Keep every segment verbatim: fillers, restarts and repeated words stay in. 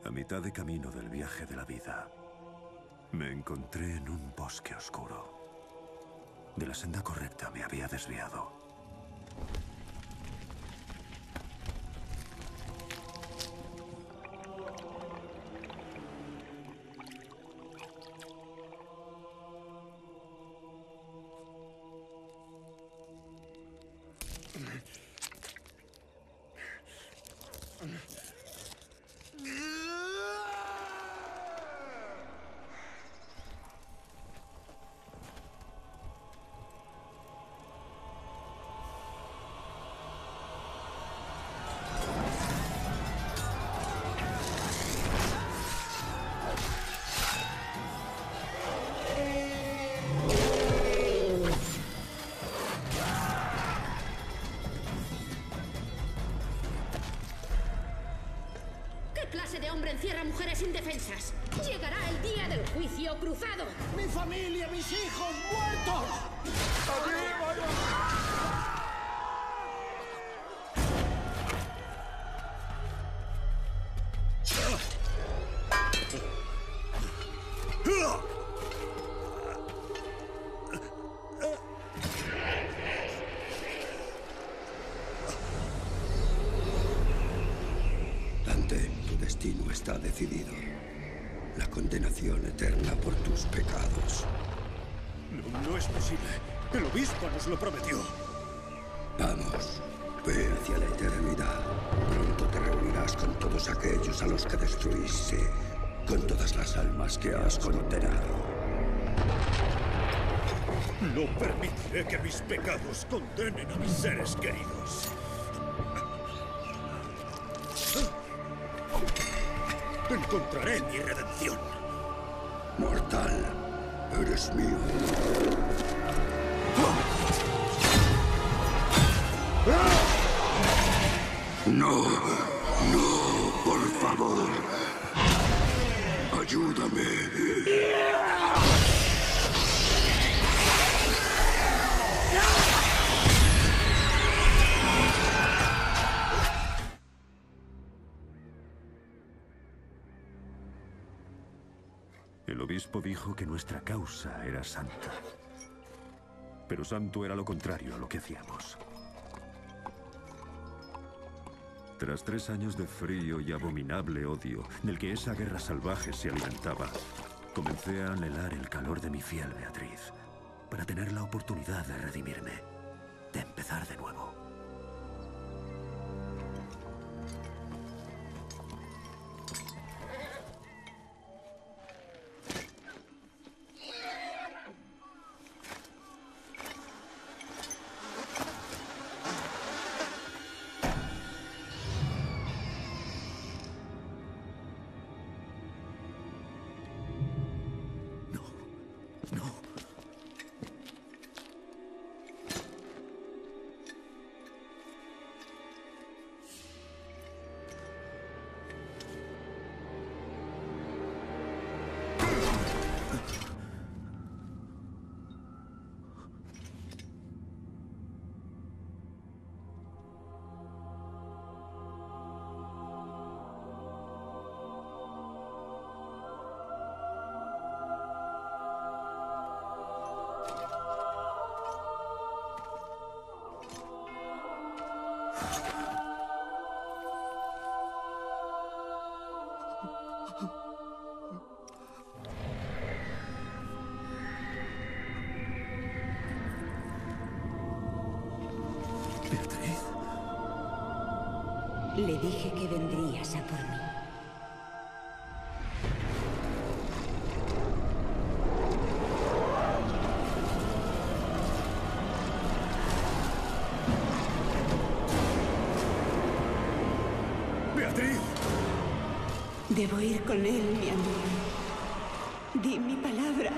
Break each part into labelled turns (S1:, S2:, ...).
S1: A mitad de camino del viaje de la vida, me encontré en un bosque oscuro. De la senda correcta me había desviado.
S2: Encierra mujeres indefensas. Llegará el día del juicio cruzado.
S3: ¡Mi familia, mis hijos muertos!
S4: Está decidido. La condenación eterna por tus pecados.
S5: No, no es posible. El obispo nos lo prometió.
S4: Vamos, ve hacia la eternidad. Pronto te reunirás con todos aquellos a los que destruiste, con todas las almas que has condenado.
S5: No permitiré que mis pecados condenen a mis seres queridos. Encontraré mi redención.
S4: Mortal, eres mío. No, no, por favor. Ayúdame.
S1: El obispo dijo que nuestra causa era santa. Pero santo era lo contrario a lo que hacíamos. Tras tres años de frío y abominable odio, del que esa guerra salvaje se alimentaba, comencé a anhelar el calor de mi fiel Beatriz, para tener la oportunidad de redimirme, de empezar de nuevo.
S6: Le dije que vendrías a por mí.
S5: ¡Beatriz!
S6: Debo ir con él, mi amigo. Di mi palabra.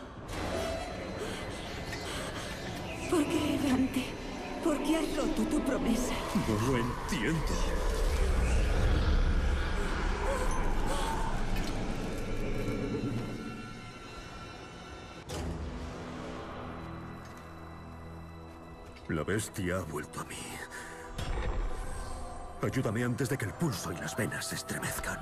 S6: ¿Por qué, Dante? ¿Por qué has roto tu promesa? promesa.
S5: No lo entiendo. La bestia ha vuelto a mí. Ayúdame antes de que el pulso y las venas se estremezcan.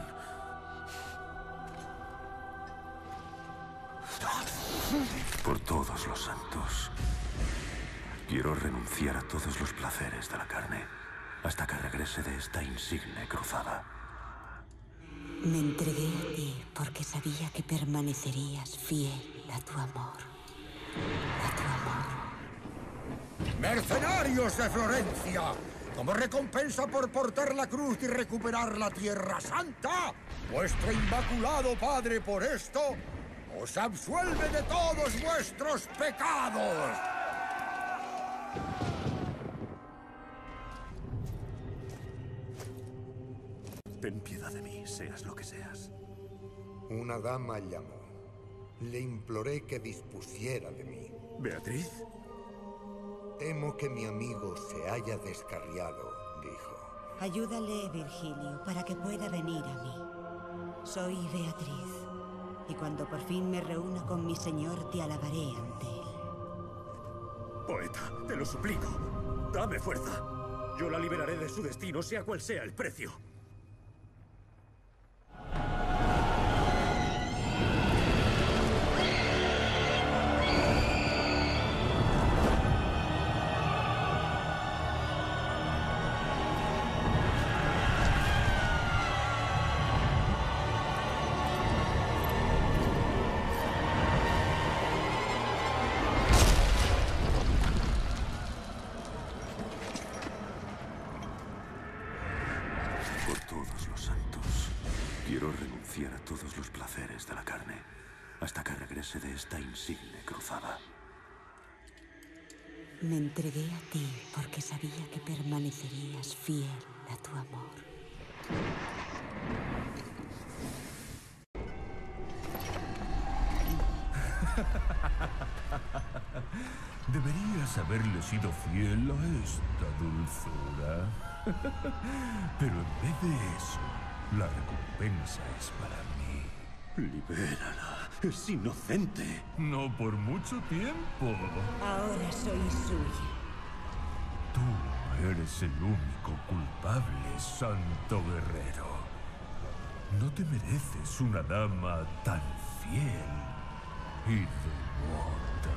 S1: Por todos los santos. Quiero renunciar a todos los placeres de la carne hasta que regrese de esta insigne cruzada.
S6: Me entregué a ti porque sabía que permanecerías fiel a tu amor. A tu amor.
S3: ¡Mercenarios de Florencia! Como recompensa por portar la cruz y recuperar la Tierra Santa, vuestro inmaculado Padre por esto os absuelve de todos vuestros pecados.
S1: Ten piedad de mí, seas lo que seas.
S7: Una dama llamó. Le imploré que dispusiera de mí.
S1: ¿Beatriz?
S7: Temo que mi amigo se haya descarriado, dijo.
S6: Ayúdale, Virgilio, para que pueda venir a mí. Soy Beatriz, y cuando por fin me reúna con mi señor, te alabaré ante él.
S5: Poeta, te lo suplico. Dame fuerza. Yo la liberaré de su destino, sea cual sea el precio.
S1: Por todos los santos, quiero renunciar a todos los placeres de la carne hasta que regrese de esta insigne cruzada.
S6: Me entregué a ti porque sabía que permanecerías fiel a tu amor.
S8: Deberías haberle sido fiel a esta dulzura. Pero en vez de eso, la recompensa es para mí.
S5: Libérala. Es inocente.
S8: No por mucho tiempo.
S6: Ahora soy suya.
S8: Tú eres el único culpable, santo guerrero. No te mereces una dama tan fiel y devota.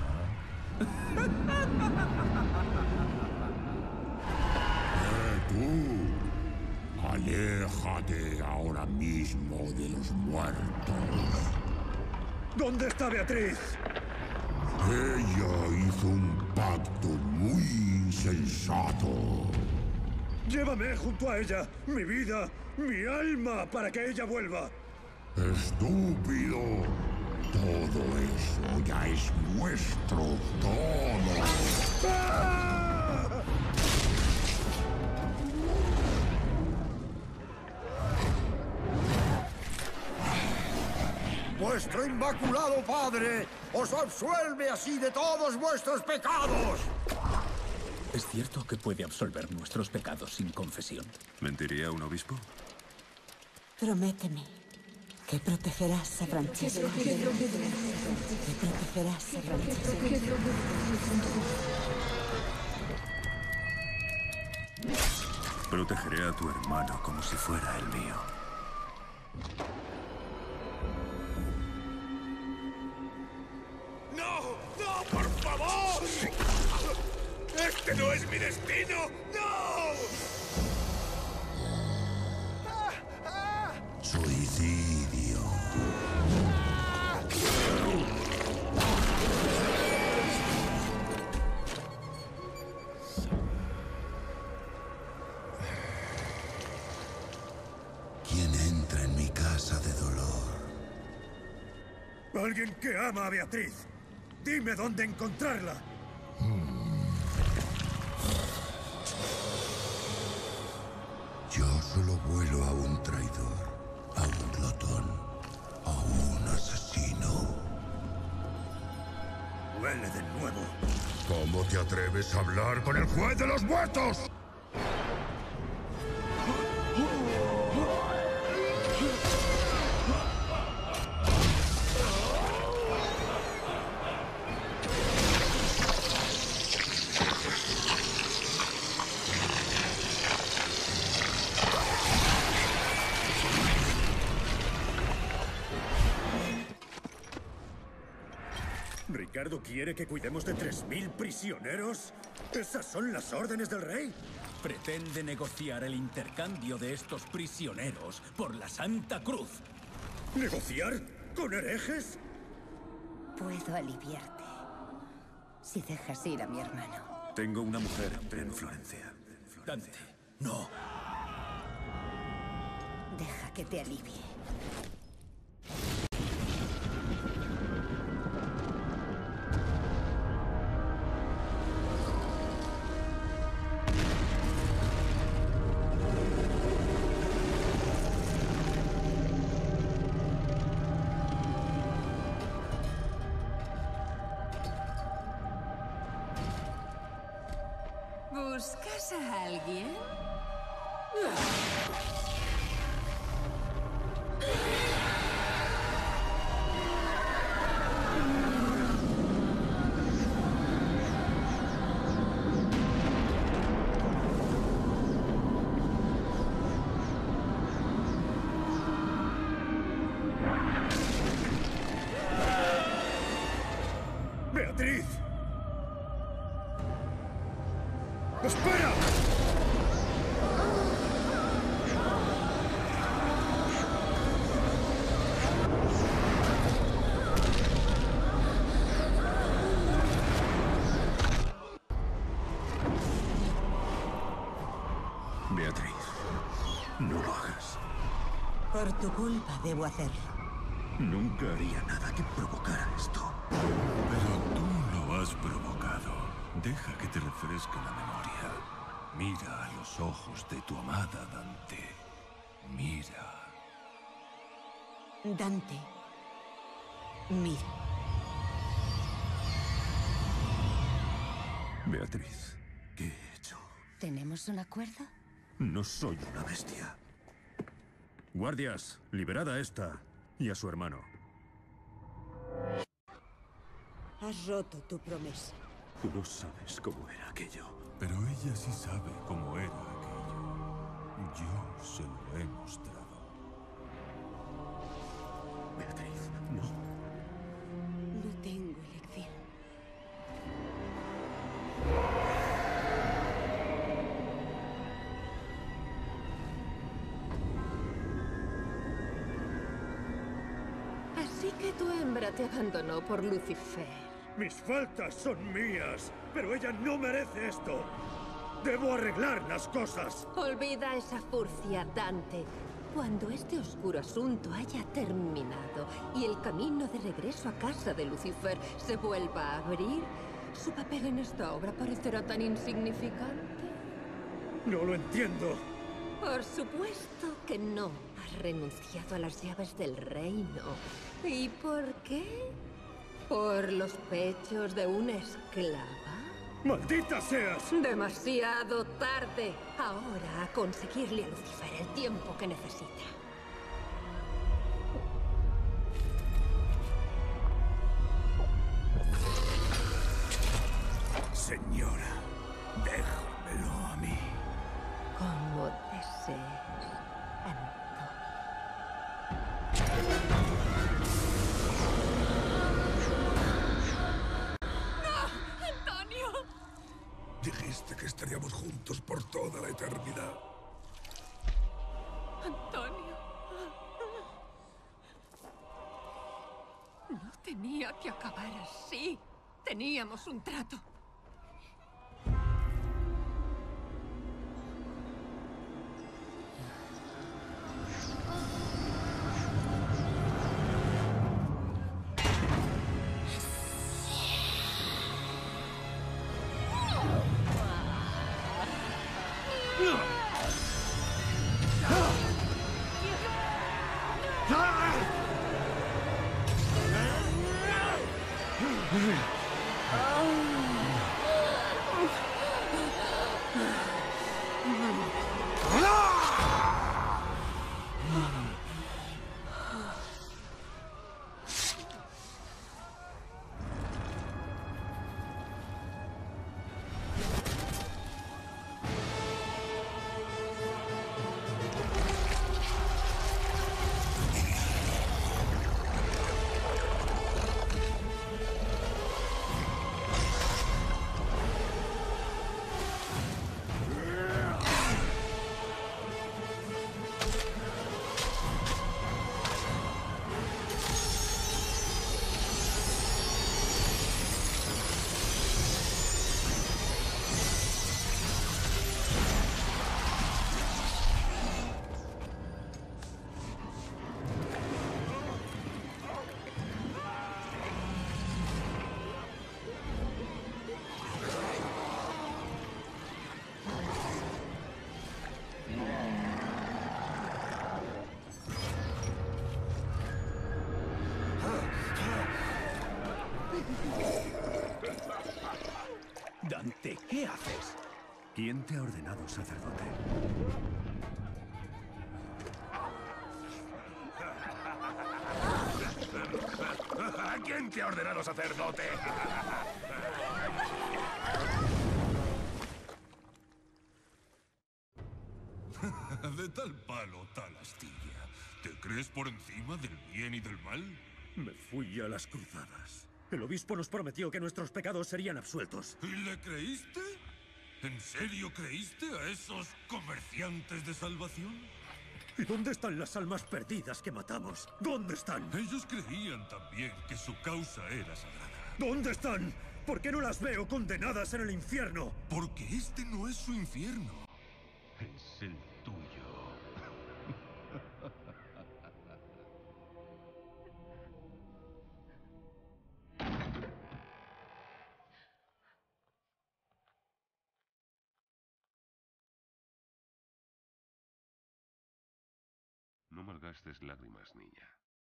S4: ¡Eh, tú! Aléjate ahora mismo de los muertos.
S5: ¿Dónde está Beatriz?
S4: Ella hizo un pacto muy insensato.
S5: Llévame junto a ella, mi vida, mi alma, para que ella vuelva.
S4: ¡Estúpido! Todo eso ya es nuestro, todo.
S5: ¡Ah!
S3: Vuestro inmaculado Padre os absuelve así de todos vuestros pecados.
S9: ¿Es cierto que puede absolver nuestros pecados sin confesión?
S1: ¿Mentiría un obispo?
S6: Prométeme que protegerás a Francesco. Que protegerás a Francesco.
S1: Protegeré a tu hermano como si fuera el mío.
S5: ¡No! ¡No, por favor! ¡Este no es mi destino! ¡No!
S4: Suicidio. ¿Quién entra en mi casa de dolor?
S5: Alguien que ama a Beatriz. Dime dónde encontrarla.
S4: Yo solo vuelo a un traidor, a un glotón, a un asesino.
S5: Huele de nuevo.
S4: ¿Cómo te atreves a hablar con el juez de los muertos?
S5: ¿Ricardo quiere que cuidemos de tres mil prisioneros? ¿Esas son las órdenes del rey?
S9: Pretende negociar el intercambio de estos prisioneros por la Santa Cruz.
S5: ¿Negociar? ¿Con herejes?
S10: Puedo aliviarte si dejas ir a mi hermano.
S1: Tengo una mujer en Florencia.
S9: Dante, no.
S10: Deja que te alivie.
S2: ¿Buscas a alguien?
S5: ¡Beatriz! ¡Espera!
S1: Beatriz, no lo hagas.
S6: Por tu culpa debo hacerlo.
S1: Nunca haría nada que provocara esto.
S8: Pero tú lo has provocado. Deja que te refresque la memoria. Mira a los ojos de tu amada Dante. Mira.
S6: Dante, mira.
S1: Beatriz, ¿qué he hecho?
S10: ¿Tenemos un acuerdo?
S1: No soy una bestia.
S5: Guardias, liberad a esta y a su hermano.
S6: Has roto tu promesa.
S1: Tú no sabes cómo era aquello.
S8: Pero ella sí sabe cómo era aquello. Yo se lo he mostrado.
S1: Beatriz, no.
S6: No tengo elección.
S2: Así que tu hembra te abandonó por Lucifer.
S5: Mis faltas son mías, pero ella no merece esto. Debo arreglar las cosas.
S2: Olvida esa furcia, Dante. Cuando este oscuro asunto haya terminado y el camino de regreso a casa de Lucifer se vuelva a abrir, ¿su papel en esta obra parecerá tan insignificante?
S5: No lo entiendo.
S2: Por supuesto que no. Has renunciado a las llaves del reino. ¿Y por qué? ¿Por los pechos de una esclava?
S5: ¡Maldita seas!
S2: Demasiado tarde. Ahora a conseguirle a Lucifer el tiempo que necesita.
S5: Señora, déjamelo a mí.
S2: Como desees, Antonio.
S3: Dijiste que estaríamos juntos por toda la eternidad.
S2: Antonio. No tenía que acabar así. Teníamos un trato.
S5: sacerdote, ¿qué haces?
S1: ¿Quién te ha ordenado sacerdote?
S8: ¿Quién te ha ordenado sacerdote? De tal palo, tal astilla. ¿Te crees por encima del bien y del mal?
S5: Me fui a las cruzadas. El obispo nos prometió que nuestros pecados serían absueltos.
S8: ¿Y le creíste? ¿En serio creíste a esos comerciantes de salvación?
S5: ¿Y dónde están las almas perdidas que matamos? ¿Dónde están?
S8: Ellos creían también que su causa era sagrada.
S5: ¿Dónde están? ¿Por qué no las veo condenadas en el infierno?
S8: Porque este no es su infierno. Es el tuyo.
S11: No malgastes lágrimas, niña.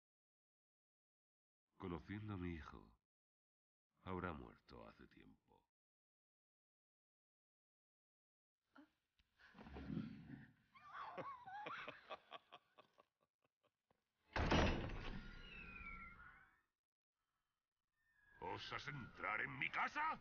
S11: Conociendo a mi hijo, habrá muerto hace tiempo. ¿Osas entrar en mi casa?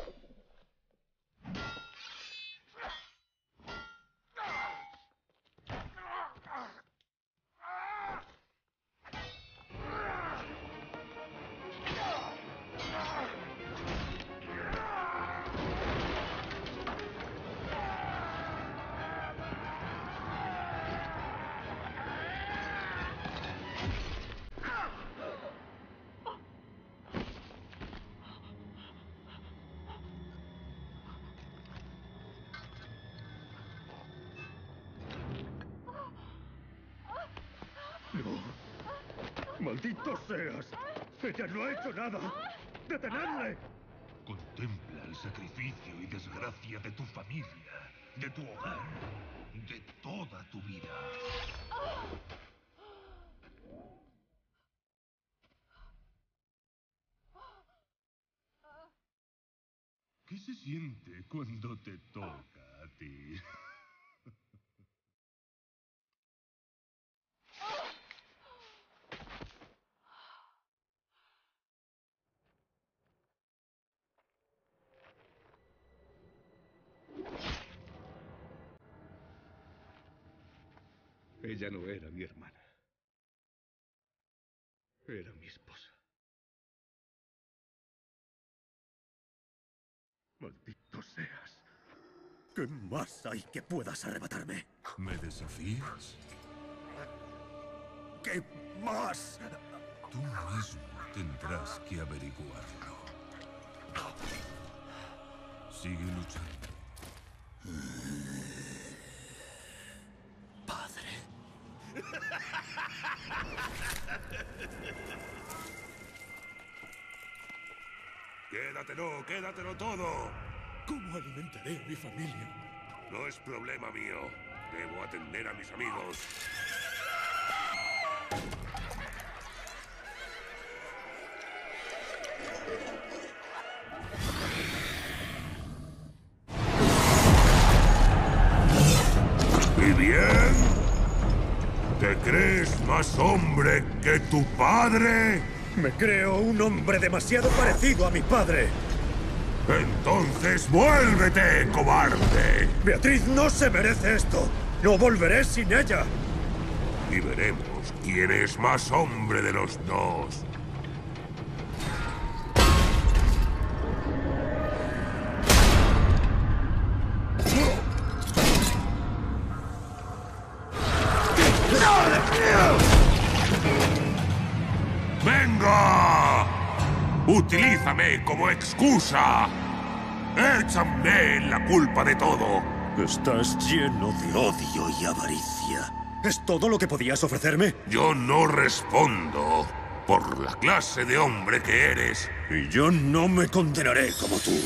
S5: ¡Maldito seas! ¡Ella no ha hecho nada! ¡Detenedle!
S8: Contempla el sacrificio y desgracia de tu familia, de tu hogar, de toda tu vida. ¿Qué se siente cuando te toca a ti?
S12: Ella no era mi hermana. Era mi esposa.
S5: ¡Maldito seas! ¿Qué más hay que puedas arrebatarme?
S8: ¿Me desafías?
S5: ¿Qué más?
S8: Tú mismo tendrás que averiguarlo. Sigue luchando.
S11: Quédatelo, quédatelo todo.
S5: ¿Cómo alimentaré a mi familia?
S11: No es problema mío. Debo atender a mis amigos. ¿Y bien? ¿Te crees más hombre que tu padre?
S5: Me creo un hombre demasiado parecido a mi padre.
S11: Entonces vuélvete, cobarde.
S5: Beatriz no se merece esto. No volveré sin ella.
S11: Y veremos quién es más hombre de los dos. ¡Venga! ¡Utilízame como excusa! ¡Échame la culpa de todo!
S5: Estás lleno de odio y avaricia. ¿Es todo lo que podías ofrecerme?
S11: Yo no respondo por la clase de hombre que eres.
S5: Y yo no me condenaré como tú.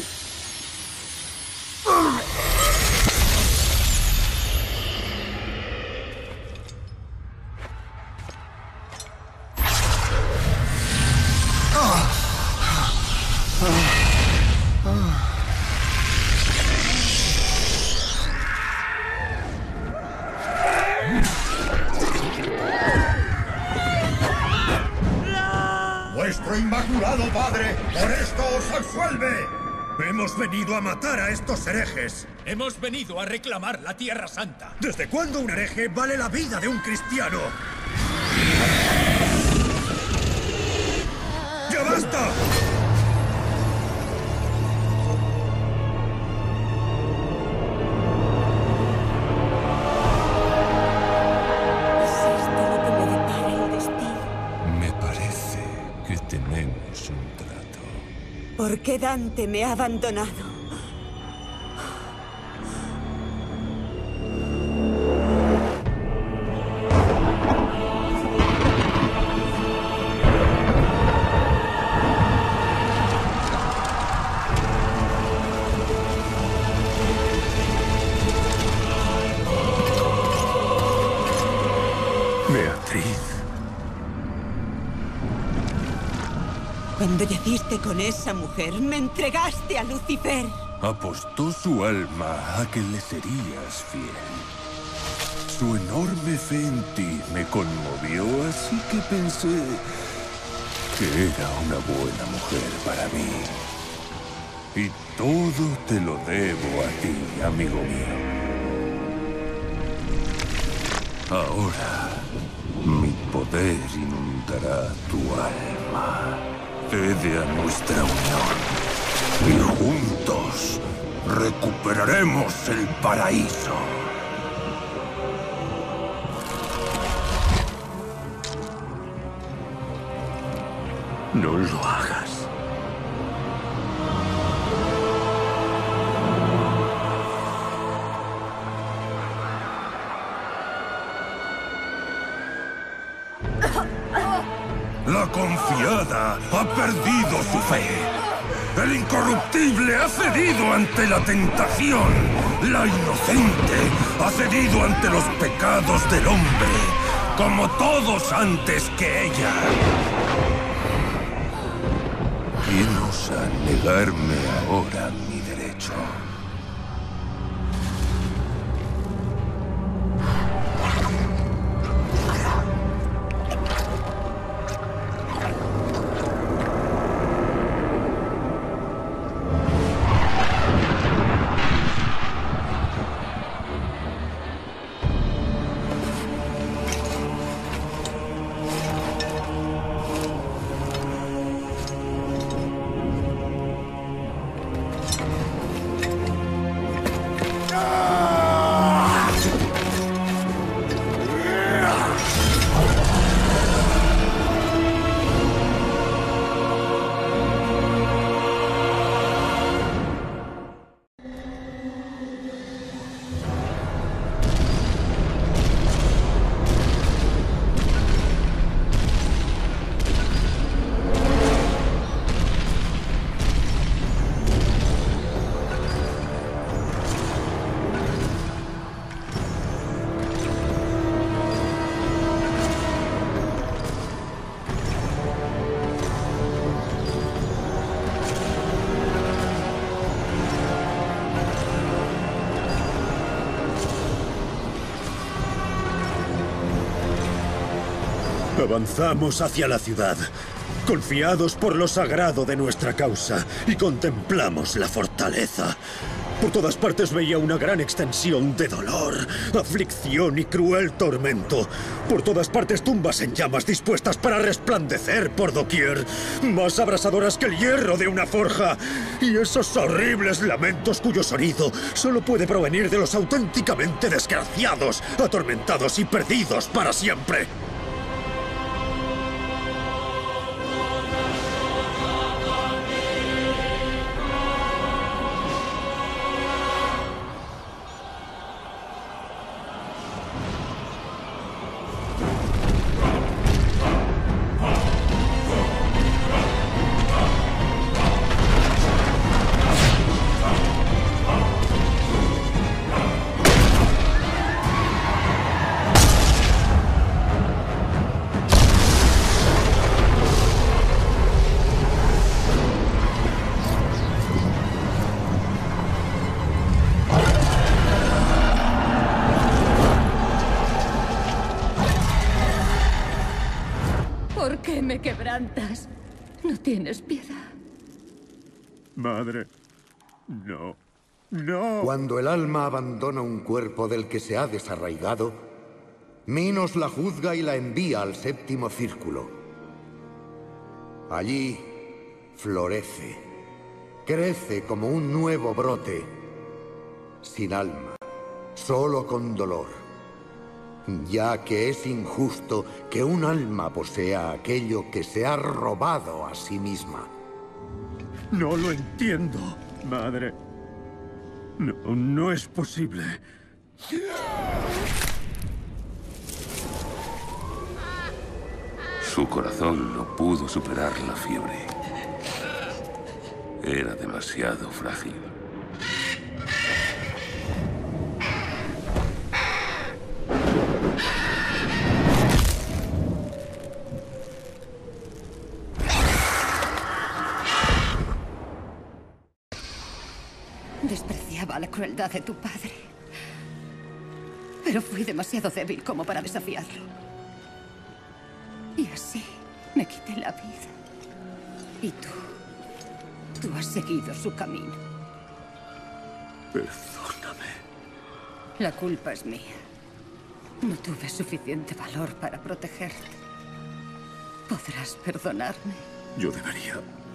S3: ¡Por esto os absuelve! Hemos venido a matar a estos herejes.
S9: Hemos venido a reclamar la Tierra Santa.
S3: ¿Desde cuándo un hereje vale la vida de un cristiano? ¡Ya basta!
S6: ¿Es esto lo que me depara el destino?
S8: Me parece que tenemos un trato.
S6: ¿Por qué Dante me ha abandonado?
S1: Beatriz.
S6: Cuando yaciste con esa mujer, me entregaste a Lucifer.
S8: Apostó su alma a que le serías fiel. Su enorme fe en ti me conmovió, así que pensé que era una buena mujer para mí. Y todo te lo debo a ti, amigo mío. Ahora, mi poder inundará tu alma. Cede a nuestra unión y juntos recuperaremos el paraíso.
S1: No lo hagas.
S8: La confiada ha perdido su fe. El incorruptible ha cedido ante la tentación. La inocente ha cedido ante los pecados del hombre, como todos antes que ella. ¿Quién osa negarme ahora mi derecho?
S5: Avanzamos hacia la ciudad, confiados por lo sagrado de nuestra causa, y contemplamos la fortaleza. Por todas partes veía una gran extensión de dolor, aflicción y cruel tormento. Por todas partes tumbas en llamas dispuestas para resplandecer por doquier, más abrasadoras que el hierro de una forja. Y esos horribles lamentos cuyo sonido solo puede provenir de los auténticamente desgraciados, atormentados y perdidos para siempre.
S2: ¿Por qué me quebrantas? No tienes piedad.
S5: Madre, no, no.
S7: Cuando el alma abandona un cuerpo del que se ha desarraigado, Minos la juzga y la envía al séptimo círculo. Allí florece, crece como un nuevo brote, sin alma, solo con dolor, ya que es injusto que un alma posea aquello que se ha robado a sí misma.
S5: No lo entiendo, madre. No, no es posible.
S8: Su corazón no pudo superar la fiebre. Era demasiado frágil.
S10: Despreciaba la crueldad de tu padre. Pero fui demasiado débil como para desafiarlo. Y así me quité la vida. Y tú, tú has seguido su camino.
S8: Perdóname.
S10: La culpa es mía. No tuve suficiente valor para protegerte. ¿Podrás perdonarme?
S5: Yo debería.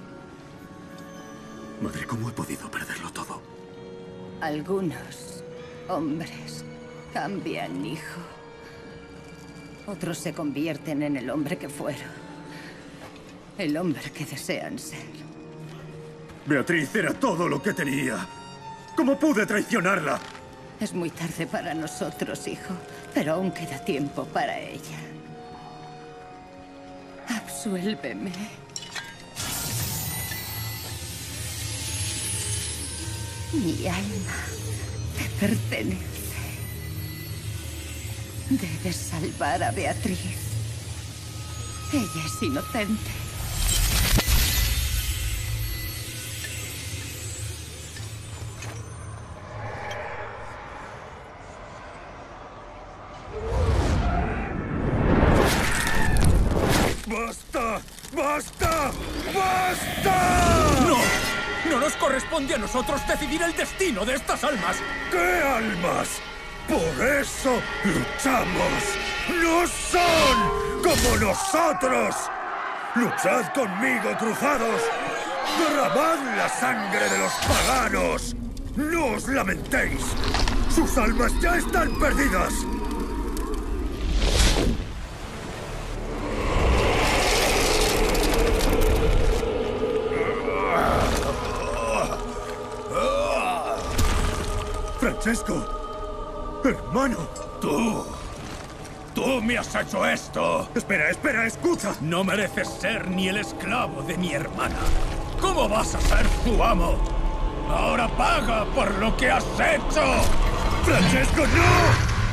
S5: Madre, ¿cómo he podido perderlo todo?
S10: Algunos hombres cambian, hijo. Otros se convierten en el hombre que fueron. El hombre que desean ser.
S5: Beatriz era todo lo que tenía. ¿Cómo pude traicionarla?
S10: Es muy tarde para nosotros, hijo, pero aún queda tiempo para ella. Absuélveme. Mi alma te pertenece. Debes salvar a Beatriz. Ella es inocente.
S3: ¡Basta! ¡Basta! ¡Basta!
S9: ¡No! No nos corresponde a nosotros decidir el destino de estas almas.
S3: ¿Qué almas? Por eso luchamos. ¡No son como nosotros! ¡Luchad conmigo, cruzados! ¡Derramad la sangre de los paganos! ¡No os lamentéis! ¡Sus almas ya están perdidas!
S5: Francesco, hermano.
S9: Tú. Tú me has hecho esto.
S5: Espera, espera, escucha.
S9: No mereces ser ni el esclavo de mi hermana. ¿Cómo vas a ser su amo? Ahora paga por lo que has hecho.
S3: ¡Francesco, no!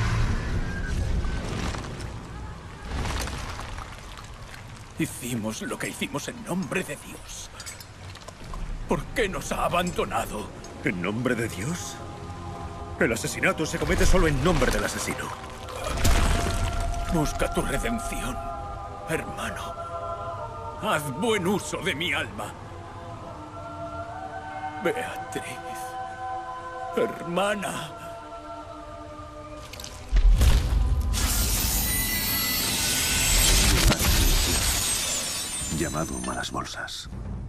S9: Hicimos lo que hicimos en nombre de Dios. ¿Por qué nos ha abandonado?
S5: ¿En nombre de Dios? El asesinato se comete solo en nombre del asesino.
S9: Busca tu redención, hermano. Haz buen uso de mi alma. Beatriz, hermana.
S1: Llamado Malas Bolsas.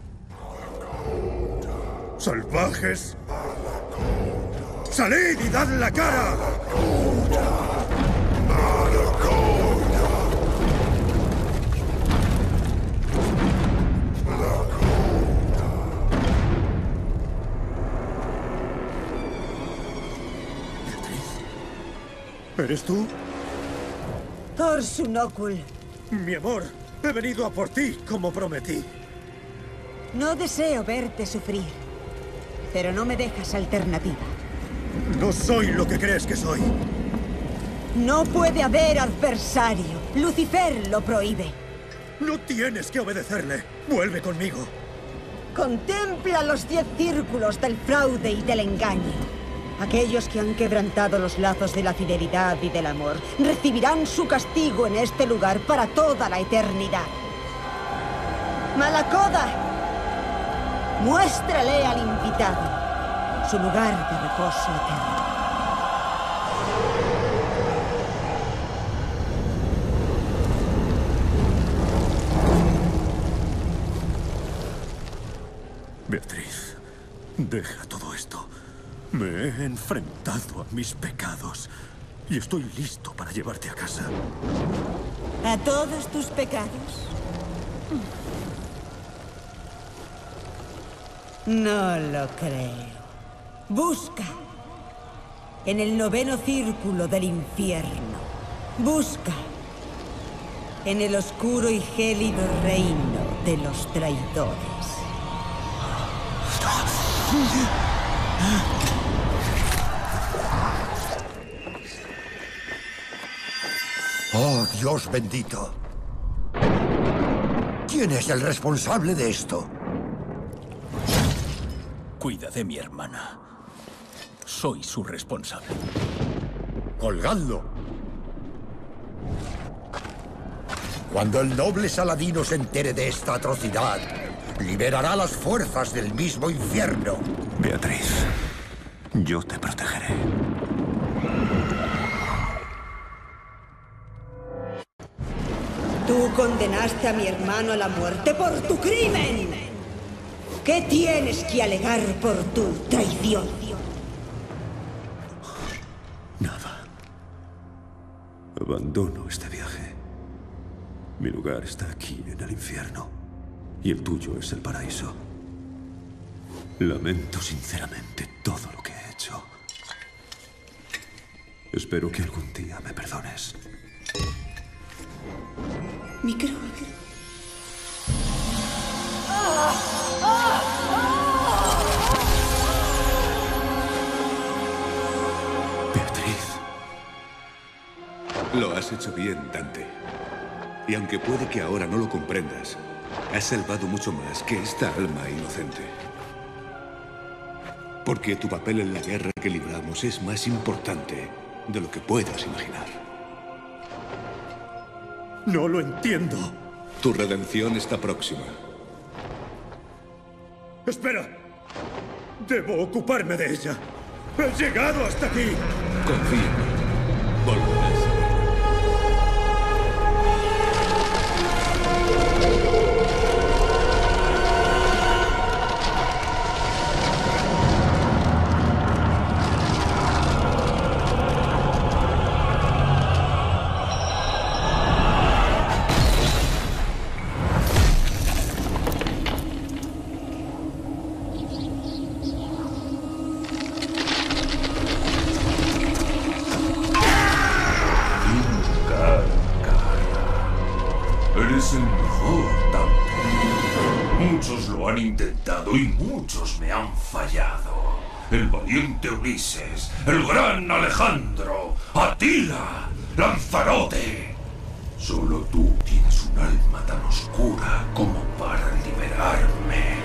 S3: ¡Salvajes! ¡Salid y dad la cara!
S5: ¿Eres tú?
S6: Thorsunokul.
S5: Mi amor, he venido a por ti, como prometí.
S6: No deseo verte sufrir, pero no me dejas alternativa.
S5: No soy lo que crees que soy.
S6: No puede haber adversario. Lucifer lo prohíbe.
S5: No tienes que obedecerle. Vuelve conmigo.
S6: Contempla los diez círculos del fraude y del engaño. Aquellos que han quebrantado los lazos de la fidelidad y del amor recibirán su castigo en este lugar para toda la eternidad. Malacoda, Muéstrale al invitado su lugar de reposo eterno.
S5: Beatriz, deja todo esto. Me he enfrentado a mis pecados y estoy listo para llevarte a casa.
S6: ¿A todos tus pecados? No lo creo. Busca en el noveno círculo del infierno. Busca en el oscuro y gélido reino de los traidores.
S3: Oh, Dios bendito. ¿Quién es el responsable de esto?
S9: Cuida de mi hermana. Soy su responsable.
S3: Colgadlo. Cuando el noble Saladino se entere de esta atrocidad, liberará las fuerzas del mismo infierno.
S1: Beatriz, yo te protegeré.
S6: Tú condenaste a mi hermano a la muerte por tu crimen. ¿Qué tienes que alegar por tu traición?
S1: Nada. Abandono este viaje. Mi lugar está aquí, en el infierno. Y el tuyo es el paraíso. Lamento sinceramente todo lo que he hecho. Espero que algún día me perdones.
S10: Mi cruz.
S1: Beatriz.
S8: Lo has hecho bien, Dante. Y aunque puede que ahora no lo comprendas, has salvado mucho más que esta alma inocente. Porque tu papel en la guerra que libramos es más importante de lo que puedas imaginar.
S5: No lo entiendo.
S8: Tu redención está próxima.
S5: Espera. Debo ocuparme de ella. He llegado hasta aquí.
S8: Confía en mí. Volverás.
S11: Eres el mejor, Dante. Muchos lo han intentado y muchos me han fallado. El valiente Ulises, el gran Alejandro, Atila, Lanzarote. Solo tú tienes un alma tan oscura como para liberarme.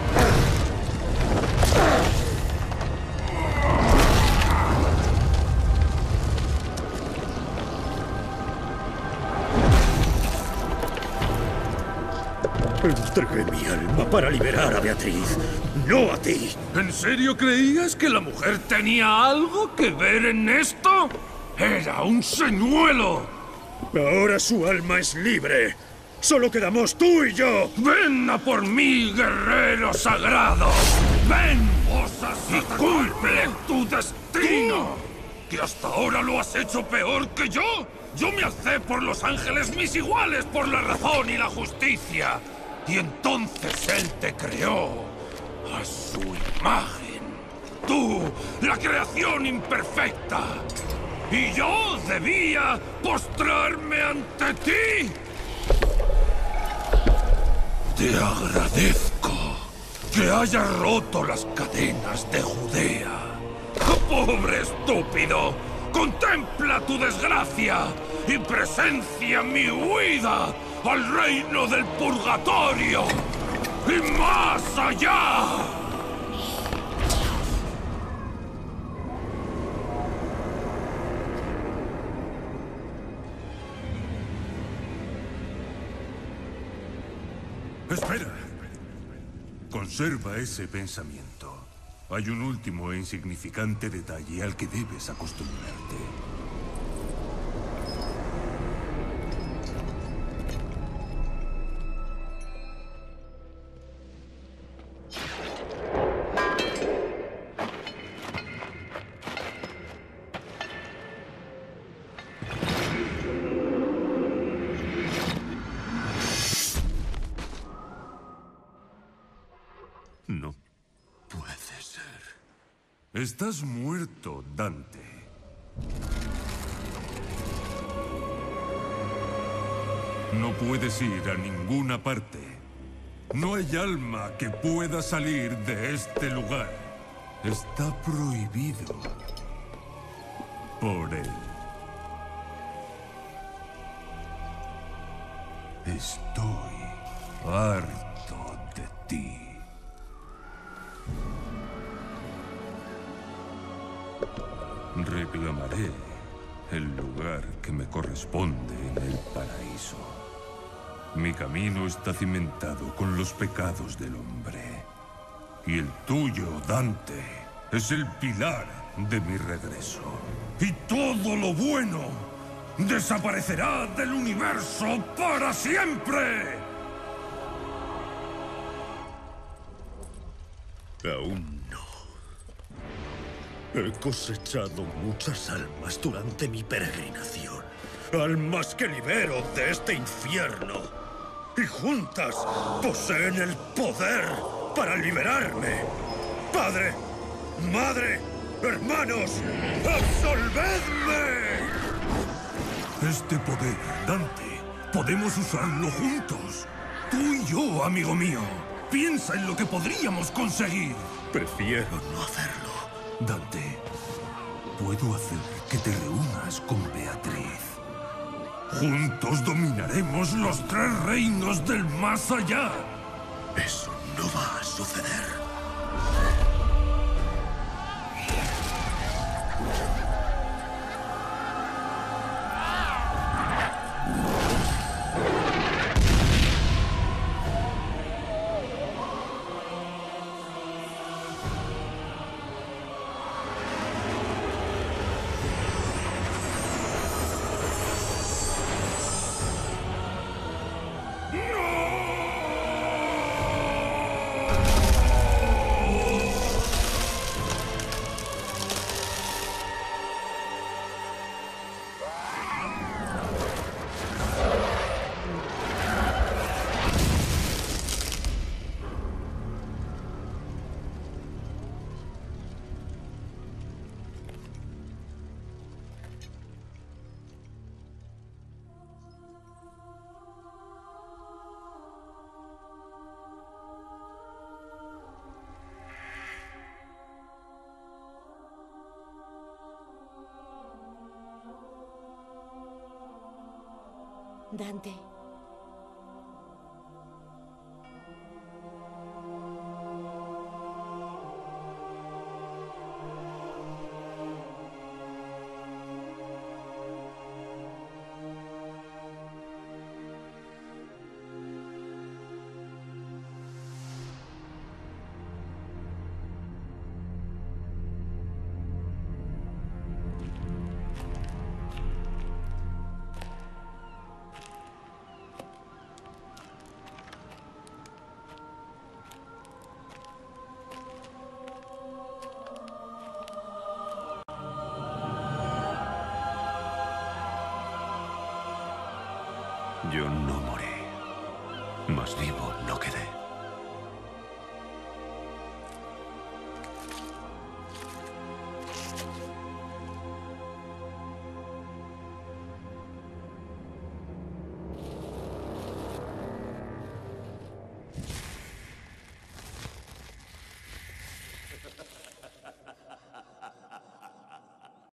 S5: Entregué mi alma para liberar a Beatriz, no a ti.
S9: ¿En serio creías que la mujer tenía algo que ver en esto? ¡Era un señuelo!
S5: Ahora su alma es libre. Solo quedamos tú y yo.
S9: ¡Ven a por mí, guerrero sagrado! ¡Ven! Y cumple tu destino. ¿Que hasta ahora lo has hecho peor que yo? Yo me alcé por los ángeles mis iguales por la razón y la justicia. Y entonces él te creó a su imagen. Tú, la creación imperfecta. Y yo debía postrarme ante ti. Te agradezco que hayas roto las cadenas de Judea. ¡Pobre estúpido! ¡Contempla tu desgracia y presencia mi huida al reino del purgatorio y más allá!
S11: Espera. Con
S8: Conserva ese pensamiento. Hay un último e insignificante detalle al que debes acostumbrarte.
S1: No puede ser.
S8: Estás muerto, Dante. No puedes ir a ninguna parte. No hay alma que pueda salir de este lugar. Está prohibido por él. Estoy harto de ti. Reclamaré el lugar que me corresponde en el paraíso. Mi camino está cimentado con los pecados del hombre. Y el tuyo, Dante, es el pilar de mi regreso. Y todo lo bueno desaparecerá del universo para siempre.
S5: Aún no. He cosechado muchas almas durante mi peregrinación. Almas que libero de este infierno. Y juntas poseen el poder para liberarme. Padre, madre, hermanos, ¡absolvedme!
S8: Este poder, Dante, podemos usarlo juntos. Tú y yo, amigo mío. Piensa en lo que podríamos conseguir.
S5: Prefiero no hacerlo.
S8: Dante, puedo hacer que te reúnas con Beatriz. Juntos dominaremos los tres reinos del más allá.
S5: Eso no va a suceder.
S13: Dante.
S1: Yo no morí, mas vivo no quedé.